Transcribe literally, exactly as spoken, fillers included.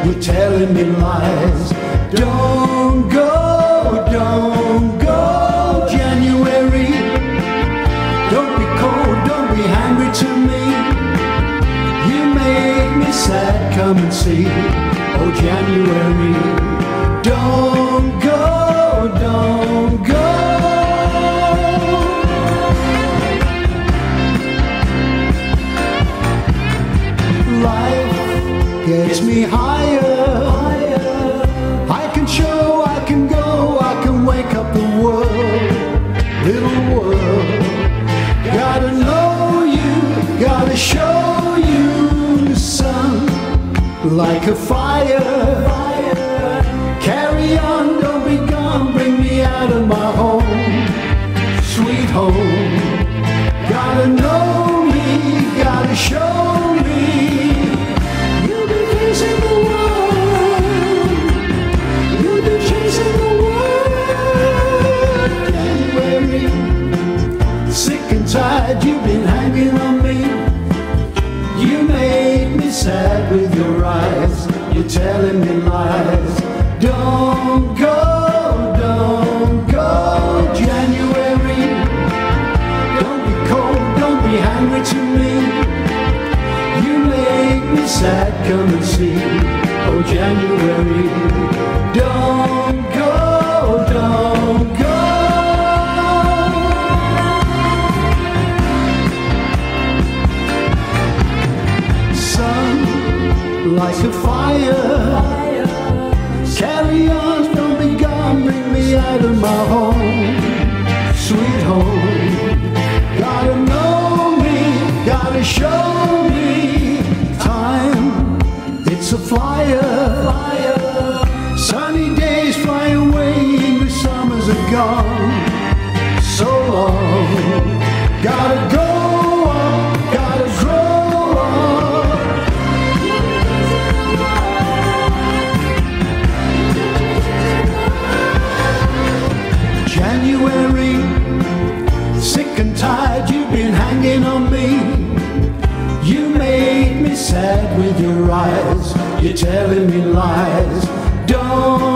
you're telling me lies. Don't go, don't go, January. Don't be cold, don't be angry to me. You make me sad, come and see. Oh, January. Don't go, don't go. Life gets me higher. I can show, I can go, I can wake up the world, little world. Gotta know you, gotta show you the sun like a fire. Carry on, don't be gone, bring me out of my home, sweet home. Gotta know me, gotta show me. You'll be facing the world, you'll be chasing the world. January, sick and tired, you've been hanging on me. You make me sad with your eyes, you're telling me lies. Don't go, don't go, January. Don't be cold, don't be angry to me. You make me sad, come and see. Oh, January. Don't go, don't go. Sun like a fire. Carry on, don't be gone, bring me out of my home, sweet home. Gotta know me, gotta show me. Time, it's a flyer. Sunny days fly away, English summers are gone. So long, gotta go on, gotta grow on. January, sick and tired, you've been hanging on me. You make me sad with your eyes, you're telling me lies. Don't